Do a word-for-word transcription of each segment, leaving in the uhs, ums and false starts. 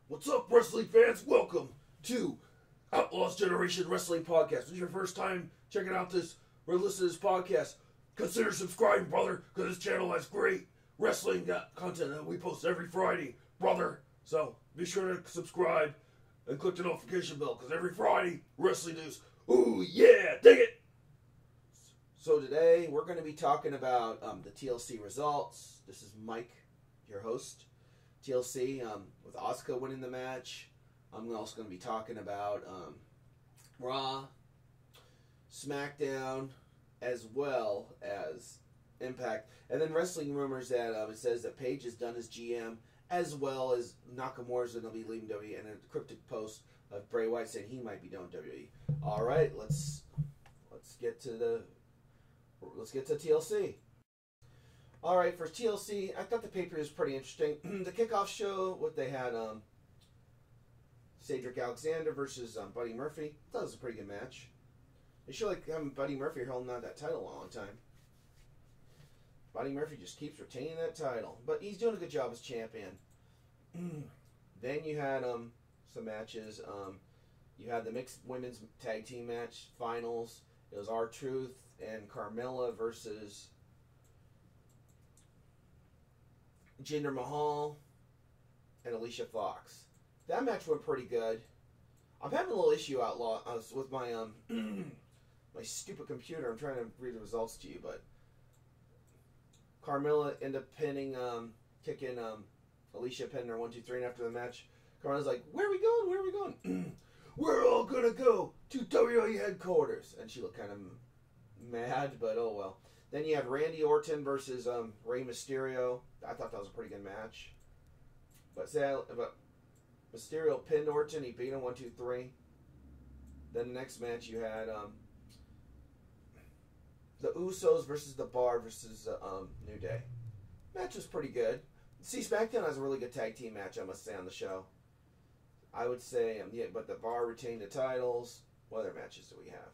What's up, wrestling fans? Welcome to Outlaws Generation Wrestling Podcast. If this is your first time checking out this or listening to this podcast, consider subscribing, brother, because this channel has great wrestling content that we post every Friday, brother. So be sure to subscribe and click the notification bell, because every Friday, wrestling news. Ooh, yeah, dig it! So today, we're going to be talking about um, the T L C results. This is Mike, your host. T L C, um, with Asuka winning the match. I'm also going to be talking about um, Raw, SmackDown, as well as Impact. And then wrestling rumors that um, it says that Paige is done as G M, as well as Nakamura's going to be leaving W W E, and a cryptic post of Bray Wyatt saying he might be done with W W E. All right, let's let's get to the let's get to T L C. All right, for T L C, I thought the pay-per-view was pretty interesting. The kickoff show, what they had, um, Cedric Alexander versus um, Buddy Murphy. I thought it was a pretty good match. They show like having Buddy Murphy holding on that title a long time. Buddy Murphy just keeps retaining that title, but he's doing a good job as champion. Then you had um some matches. Um, you had the mixed women's tag team match finals. It was R-Truth and Carmella versus Jinder Mahal and Alicia Fox. That match went pretty good. I'm having a little issue outlaw uh, with my um my stupid computer. I'm trying to read the results to you, but Carmella ended up pinning, um, kicking um, Alicia, pinning her one, two, three, and after the match, Carmella's like, "Where are we going? Where are we going? We're all gonna go to W W E headquarters." And she looked kind of mad, but oh well. Then you had Randy Orton versus um, Rey Mysterio. I thought that was a pretty good match. But, say, but Mysterio pinned Orton. He beat him one, two, three. Then the next match you had um, the Usos versus the Bar versus uh, um, New Day. Match was pretty good. See, SmackDown has a really good tag team match, I must say, on the show. I would say, um, yeah, but the Bar retained the titles. What other matches do we have?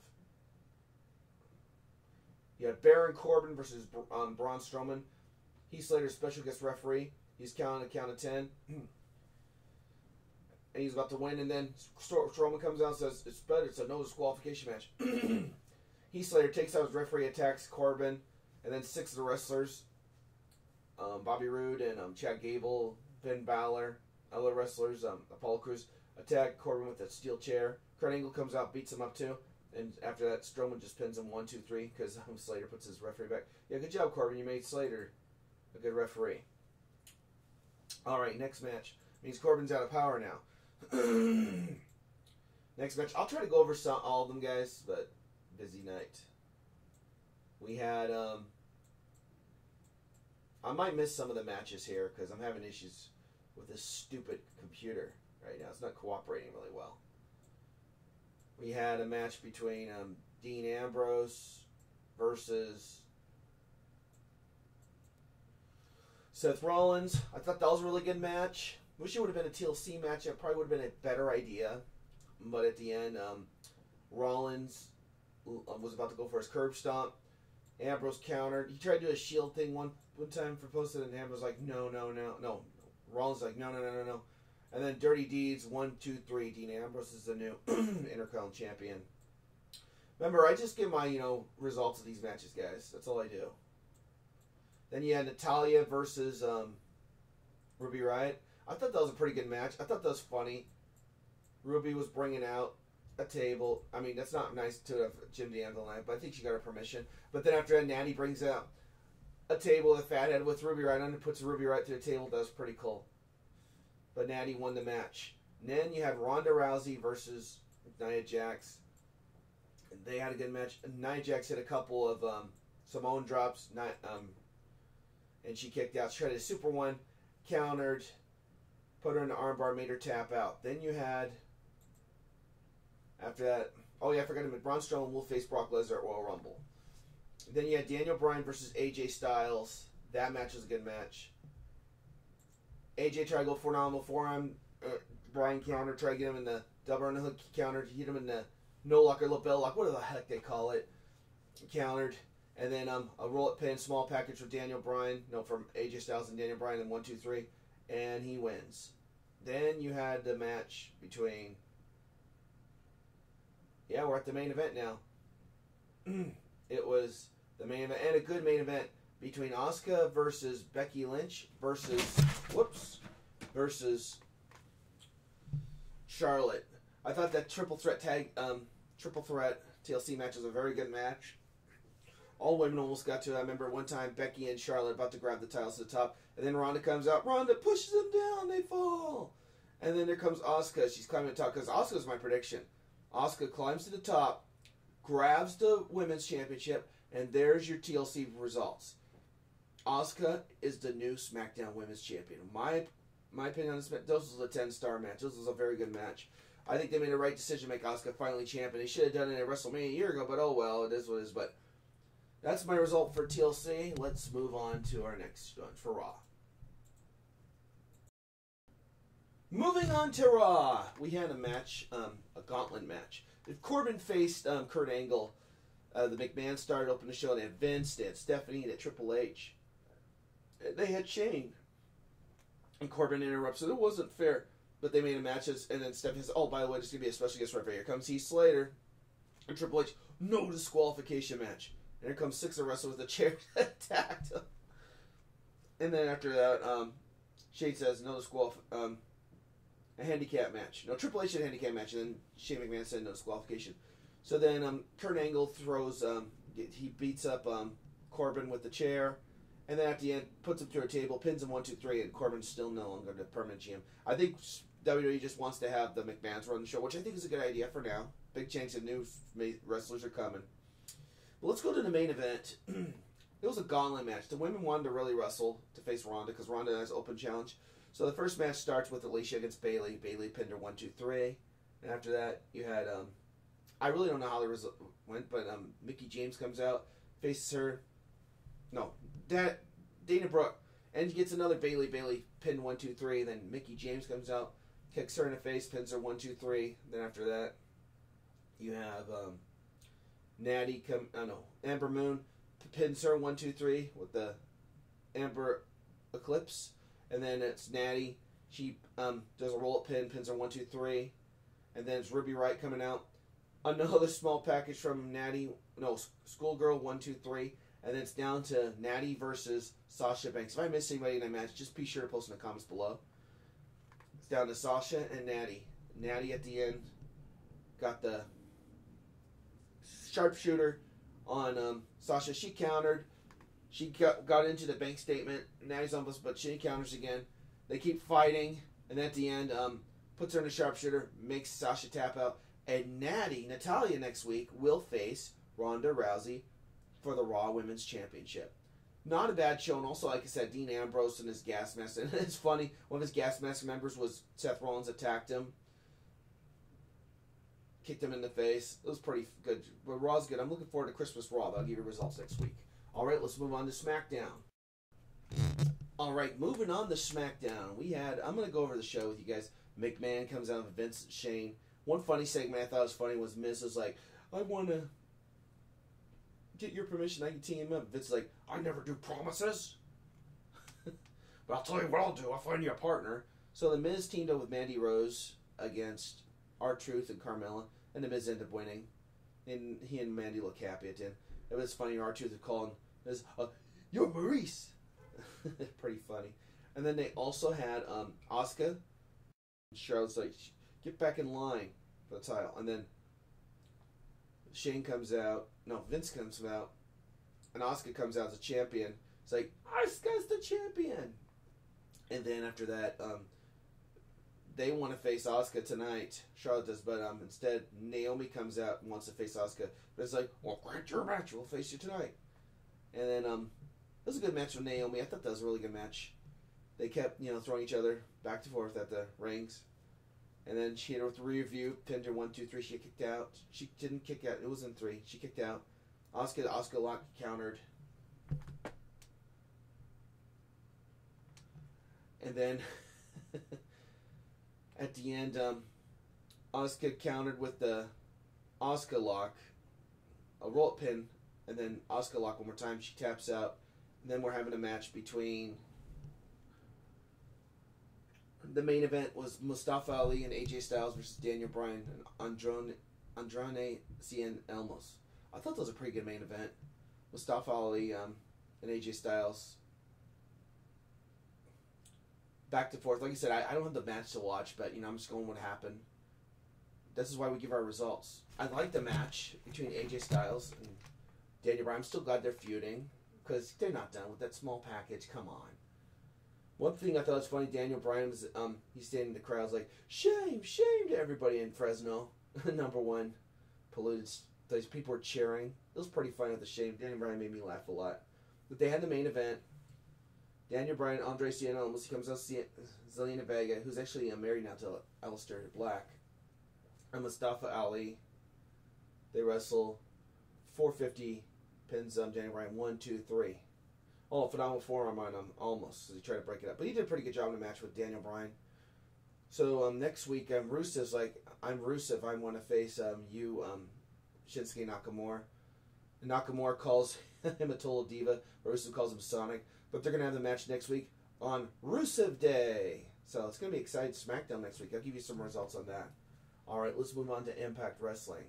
You had Baron Corbin versus um, Braun Strowman. Heath Slater's special guest referee. He's counting a count of ten. And he's about to win. And then Strowman comes out and says, "It's better. It's a no disqualification match." Heath Slater takes out his referee, attacks Corbin. And then six of the wrestlers, um, Bobby Roode and um, Chad Gable, Finn Balor, other wrestlers, um, Apollo Crews, attack Corbin with a steel chair. Kurt Angle comes out, beats him up too. And after that, Strowman just pins him one, two, three, because um, Slater puts his referee back. Yeah, good job, Corbin. You made Slater a good referee. All right, next match. Means Corbin's out of power now. Next match. I'll try to go over some, all of them, guys, but busy night. We had, um... I might miss some of the matches here, because I'm having issues with this stupid computer right now. It's not cooperating really well. We had a match between um, Dean Ambrose versus Seth Rollins. I thought that was a really good match. Wish it would have been a T L C match. It probably would have been a better idea. But at the end, um, Rollins was about to go for his curb stomp. Ambrose countered. He tried to do a shield thing one one time for posted, and Ambrose was like, no, no, no, no. Rollins was like, no, no, no, no, no. And then Dirty Deeds, one, two, three. Dean Ambrose is the new Intercontinental Champion. Remember, I just give my, you know, results of these matches, guys. That's all I do. Then you had Natalya versus um, Ruby Riott. I thought that was a pretty good match. I thought that was funny. Ruby was bringing out a table. I mean, that's not nice to have Jim D'Angelo night, but I think she got her permission. But then after that, Natty brings out a table with a fathead with Ruby Riott on it and puts Ruby Riott to the table. That was pretty cool. But Natty won the match. And then you had Ronda Rousey versus Nia Jax. They had a good match. Nia Jax hit a couple of um, Samoan drops, not, um, and she kicked out. She tried a super one, countered, put her in the armbar, made her tap out. Then you had, after that, oh yeah, I forgot to mention, Braun Strowman will face Brock Lesnar at Royal Rumble. Then you had Daniel Bryan versus A J Styles. That match was a good match. A J tried to go for an forearm. Uh, Bryan countered, tried to get him in the double on the hook. He countered, hit him in the no lock or lapel lock, whatever the heck they call it. Countered. And then um, a roll-up pin, small package with Daniel Bryan. No, from A J Styles and Daniel Bryan in one, two, three. And he wins. then you had the match between. Yeah, we're at the main event now. It was the main event, and a good main event between Asuka versus Becky Lynch versus whoops versus Charlotte. I thought that triple threat tag, um, triple threat T L C match was a very good match. All women almost got to it. I remember one time Becky and Charlotte about to grab the titles to the top, and then Ronda comes out. Ronda pushes them down. They fall. And then there comes Asuka. She's climbing the top because Asuka's my prediction. Asuka climbs to the top, grabs the women's championship, and there's your T L C results. Asuka is the new SmackDown Women's Champion. My my opinion on this match, this was a ten-star match. This was a very good match. I think they made the right decision to make Asuka finally champion. They should have done it at WrestleMania a year ago, but oh well, it is what it is. But that's my result for T L C. Let's move on to our next one for Raw. Moving on to Raw, we had a match, um, a gauntlet match. If Corbin faced um, Kurt Angle, uh, the McMahon started opening the show. They had Vince, they had Stephanie, they had Triple H. They had Shane. And Corbin interrupts, so it wasn't fair. But they made a match, and then Stephanie says, oh, by the way, there's going to be a special guest referee. Here comes Heath Slater. And Triple H, no disqualification match. And here comes six of wrestlers with a chair attacked him. And then after that, um, Shane says, no disqualification. Um, a handicap match. No, Triple H had a handicap match, and then Shane McMahon said no disqualification. So then um, Kurt Angle throws, um, he beats up um, Corbin with the chair. And then at the end, puts him through a table, pins him one, two, three, and Corbin's still no longer the permanent G M. I think W W E just wants to have the McMahons run the show, which I think is a good idea for now. Big chance of new wrestlers are coming. But let's go to the main event. It was a gauntlet match. The women wanted to really wrestle to face Ronda because Ronda has open challenge. So the first match starts with Alicia against Bayley. Bayley pinned her one, two, three. And after that, you had, um, I really don't know how the result went, but um, Mickie James comes out, faces her. No, that Dana Brooke, and gets another Bayley. Bayley pinned one, two, three. Then Mickie James comes out, kicks her in the face, pins her one, two, three. Then after that, you have um, Natty come. I oh no, Amber Moon pins her one, two, three with the Amber Eclipse, and then it's Natty. She um, does a roll up pin, pins her one, two, three, and then it's Ruby Wright coming out. Another small package from Natty. No, Schoolgirl one, two, three. And then it's down to Natty versus Sasha Banks. If I miss anybody in that match, just be sure to post in the comments below. It's down to Sasha and Natty. Natty at the end got the sharpshooter on um, Sasha. She countered. She got, got into the bank statement. Natty's almost, but she counters again. They keep fighting. And at the end, um, puts her in a sharpshooter, makes Sasha tap out. And Natty, Natalya next week, will face Ronda Rousey for the Raw Women's Championship. Not a bad show, and also, like I said, Dean Ambrose and his gas mask. And it's funny, one of his gas mask members was Seth Rollins attacked him, kicked him in the face. It was pretty good, but Raw's good. I'm looking forward to Christmas Raw, but I'll give you results next week. All right, let's move on to SmackDown. All right, moving on to SmackDown. We had, I'm going to go over the show with you guys. McMahon comes out with Vince and Shane. One funny segment I thought was funny was Miz was like, I want to get your permission, I can team up. Vince's like, I never do promises. But I'll tell you what I'll do. I'll find you a partner. So the Miz teamed up with Mandy Rose against R-Truth and Carmella, and the Miz ended up winning. And he and Mandy look happy at the end. It was funny, R-Truth was calling Miz, uh, you're Maurice. Pretty funny. And then they also had um, Asuka. Charlotte's like, get back in line for the title. And then Shane comes out. No, Vince comes out. And Asuka comes out as a champion. It's like, Asuka's the champion. And then after that, um, they want to face Asuka tonight. Charlotte does, but um, instead, Naomi comes out and wants to face Asuka. But it's like, well, grant your match. We'll face you tonight. And then um, it was a good match with Naomi. I thought that was a really good match. They kept, you know, throwing each other back and forth at the rings. And then she hit her with a rear view, pinned her one, two, three. She kicked out. She didn't kick out. It was in three. She kicked out. Asuka, Asuka lock countered. And then at the end, um, Asuka countered with the Asuka lock, a roll-up pin, and then Asuka lock one more time. She taps out. And then we're having a match between the main event was Mustafa Ali and A J Styles versus Daniel Bryan and Andrade, Andrade Cien Elmos. I thought that was a pretty good main event. Mustafa Ali um, and A J Styles. Back to forth. Like I said, I, I don't have the match to watch, but you know I'm just going what happened. This is why we give our results. I like the match between A J Styles and Daniel Bryan. I'm still glad they're feuding because they're not done with that small package. Come on. One thing I thought was funny, Daniel Bryan was um he's standing in the crowd like shame, shame to everybody in Fresno. Number one, polluted. Those people were cheering. It was pretty funny with the shame. Daniel Bryan made me laugh a lot. But they had the main event. Daniel Bryan, Andre Cien Elmos, he comes out Zelina Vega, who's actually uh, married now to Aleister Black, and Mustafa Ali. They wrestle four fifty, pins um, Daniel Bryan one, two, three. Oh, phenomenal forearm on him, almost. So he tried to break it up. But he did a pretty good job in the match with Daniel Bryan. So um, next week, um, Rusev's like, I'm Rusev, I want to face um, you, um, Shinsuke Nakamura. And Nakamura calls him a total diva. Rusev calls him Sonic. But they're going to have the match next week on Rusev Day. So it's going to be exciting. SmackDown next week. I'll give you some results on that. All right, let's move on to Impact Wrestling.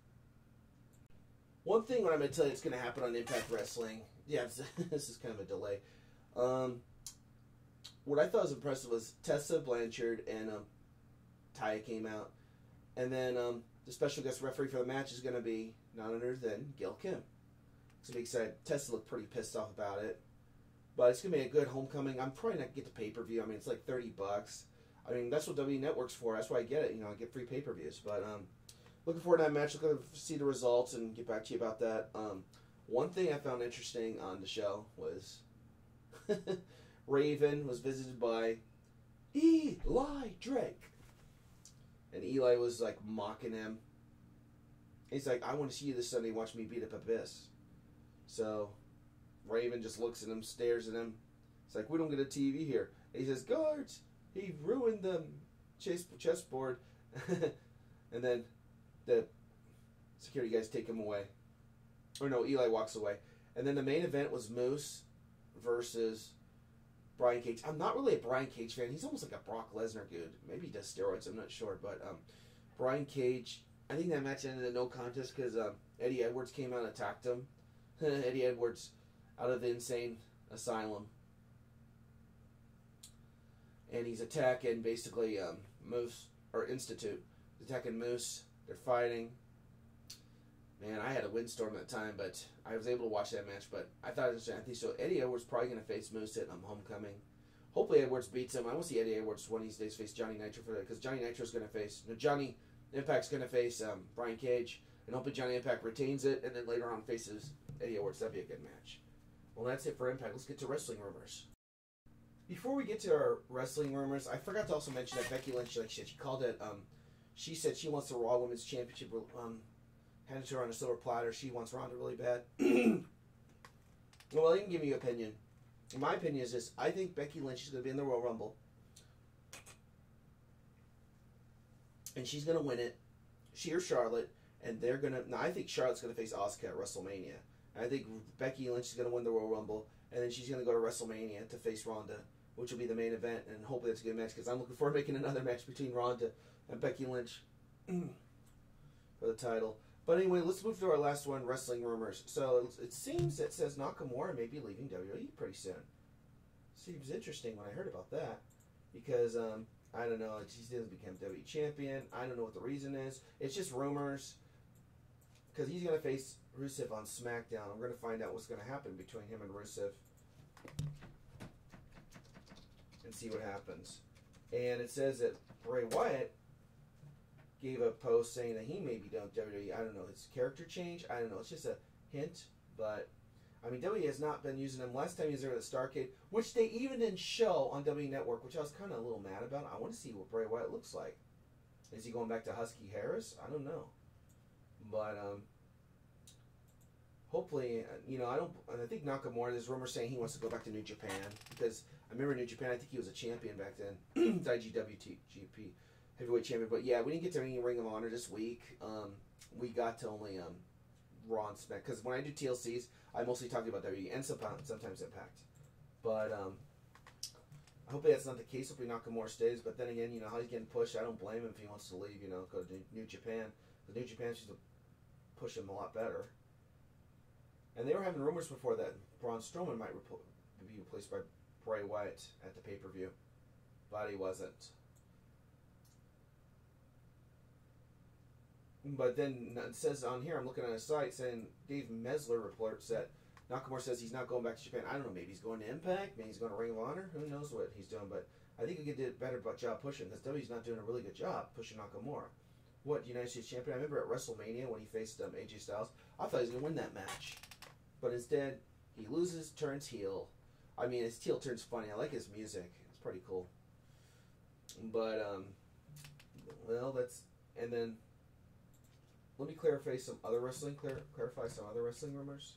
One thing what I'm going to tell you that's going to happen on Impact Wrestling. Yeah, this is kind of a delay. Um, what I thought was impressive was Tessa Blanchard and um, Taya came out. And then um, the special guest referee for the match is going to be none other than Gail Kim. It's going to be exciting. Tessa looked pretty pissed off about it. But it's going to be a good homecoming. I'm probably not going to get the pay-per-view. I mean, it's like thirty bucks. I mean, that's what W Network's for. That's why I get it. You know, I get free pay-per-views. But um, looking forward to that match. Looking to see the results and get back to you about that. Um, one thing I found interesting on the show was Raven was visited by Eli Drake. And Eli was, like, mocking him. He's like, I want to see you this Sunday watch me beat up Abyss. So Raven just looks at him, stares at him. It's like, we don't get a T V here. And he says, guards, he ruined the chess chessboard. And then the security guys take him away. Or no, Eli walks away. And then the main event was Moose versus Brian Cage. I'm not really a Brian Cage fan. He's almost like a Brock Lesnar dude. Maybe he does steroids, I'm not sure. But um, Brian Cage, I think that match ended in no contest because um, Eddie Edwards came out and attacked him. Eddie Edwards out of the insane asylum. And he's attacking basically um, Moose, or Institute. He's attacking Moose. They're fighting. Man, I had a windstorm at the time, but I was able to watch that match. But I thought it was interesting. So Eddie Edwards probably going to face Moose at um, Homecoming. Hopefully Edwards beats him. I want to see Eddie Edwards one of these days face Johnny Nitro for that, because Johnny Nitro's going to face no, Johnny Impact's going to face um, Brian Cage, and hopefully Johnny Impact retains it, and then later on faces Eddie Edwards. That'd be a good match. Well, that's it for Impact. Let's get to wrestling rumors. Before we get to our wrestling rumors, I forgot to also mention that Becky Lynch, like she, she called it. Um, she said she wants the Raw Women's Championship. Um, handed to her on a silver platter. She wants Ronda really bad. Well, you can give me your opinion. My opinion is this: I think Becky Lynch is going to be in the Royal Rumble, and she's going to win it. She or Charlotte, and they're going to. Now, I think Charlotte's going to face Asuka at WrestleMania. I think Becky Lynch is going to win the Royal Rumble, and then she's going to go to WrestleMania to face Ronda, which will be the main event, and hopefully it's a good match, because I'm looking forward to making another match between Ronda and Becky Lynch for the title. But anyway, let's move to our last one, wrestling rumors. So it seems it says Nakamura may be leaving W W E pretty soon. Seems interesting when I heard about that, because um, I don't know, he doesn't become W W E champion. I don't know what the reason is. It's just rumors, because he's going to face Rusev on SmackDown. I'm going to find out what's going to happen between him and Rusev and see what happens. And it says that Bray Wyatt gave a post saying that he may be done with W W E. I don't know. His character change? I don't know. It's just a hint. But, I mean, W W E has not been using him. Last time he was there with the Starrcade, which they even didn't show on W W E Network, which I was kind of a little mad about. I want to see what Bray Wyatt looks like. Is he going back to Husky Harris? I don't know. But, um, hopefully, you know, I don't, I think Nakamura, there's rumors saying he wants to go back to New Japan, because I remember New Japan, I think he was a champion back then. I G W G P heavyweight champion. But yeah, we didn't get to any Ring of Honor this week. Um, we got to only um, Raw and Smack, because when I do T L Cs, I mostly talk about W W E and sometimes Impact. But um, I hope that's not the case. Hopefully Nakamura stays. But then again, you know how he's getting pushed. I don't blame him if he wants to leave. You know, go to New Japan. The New Japan seems to push him a lot better. And they were having rumors before that Braun Strowman might repl- be replaced by Bray Wyatt at the pay-per-view, but he wasn't. But then it says on here, I'm looking at a site saying Dave Mesler reports that Nakamura says he's not going back to Japan. I don't know, maybe he's going to Impact, maybe he's going to Ring of Honor. Who knows what he's doing, but I think he could do a better job pushing, because W's not doing a really good job pushing Nakamura. What, United States Champion? I remember at WrestleMania when he faced um, A J Styles, I thought he was going to win that match. But instead, he loses, turns heel. I mean, his heel turns funny. I like his music. It's pretty cool. But, um, well, that's, and then, let me clarify some other wrestling, clar- clarify some other wrestling rumors.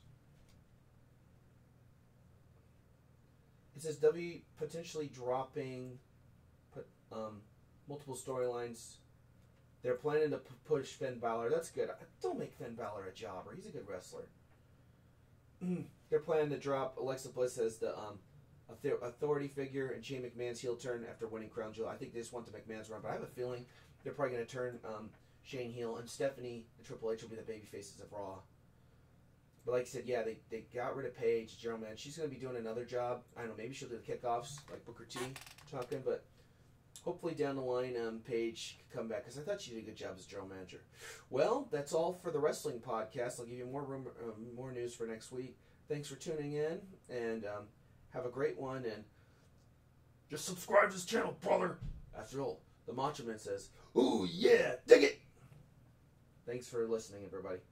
It says W potentially dropping put, um, multiple storylines. They're planning to p- push Finn Balor. That's good. Don't make Finn Balor a jobber. He's a good wrestler. They're planning to drop Alexa Bliss as the um, authority figure and Shane McMahon's heel turn after winning Crown Jewel. I think they just want the McMahon's run, but I have a feeling they're probably going to turn um, Shane heel, and Stephanie and Triple H will be the baby faces of Raw. But like I said, yeah, they, they got rid of Paige, General Man. She's going to be doing another job. I don't know, maybe she'll do the kickoffs like Booker T talking, but hopefully down the line, um, Paige can come back, because I thought she did a good job as general manager. Well, that's all for the wrestling podcast. I'll give you more room, um, more news for next week. Thanks for tuning in, and um, have a great one. And just subscribe to this channel, brother. After all, the Macho Man says, "Ooh yeah, dig it." Thanks for listening, everybody.